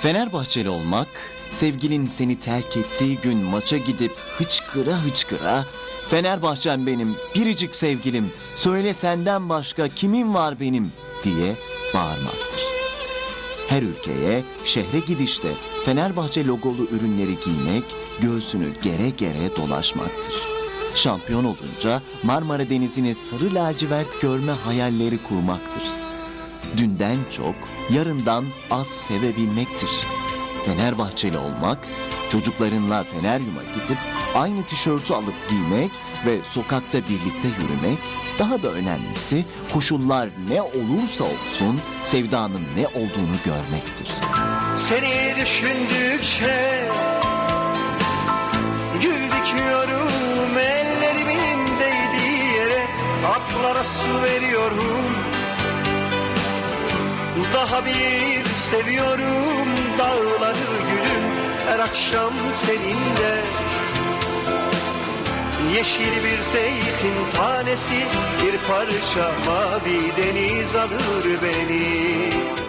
Fenerbahçeli olmak, sevgilin seni terk ettiği gün maça gidip hıçkıra hıçkıra "Fenerbahçem benim, biricik sevgilim, söyle senden başka kimin var benim?" diye bağırmaktır. Her ülkeye, şehre gidişte Fenerbahçe logolu ürünleri giymek, göğsünü gere gere dolaşmaktır. Şampiyon olunca Marmara Denizi'ni sarı lacivert görme hayalleri kurmaktır. Dünden çok, yarından az sevebilmektir. Fenerbahçeli olmak, çocuklarınla Feneryum'a gidip aynı tişörtü alıp giymek ve sokakta birlikte yürümek, daha da önemlisi koşullar ne olursa olsun sevdanın ne olduğunu görmektir. Seni düşündükçe gül dikiyorum, ellerimin değdiği yere atlara su veriyorum. Daha bir seviyorum dağları gülüm, her akşam seninle. Yeşil bir zeytin tanesi, bir parça mavi deniz alır beni.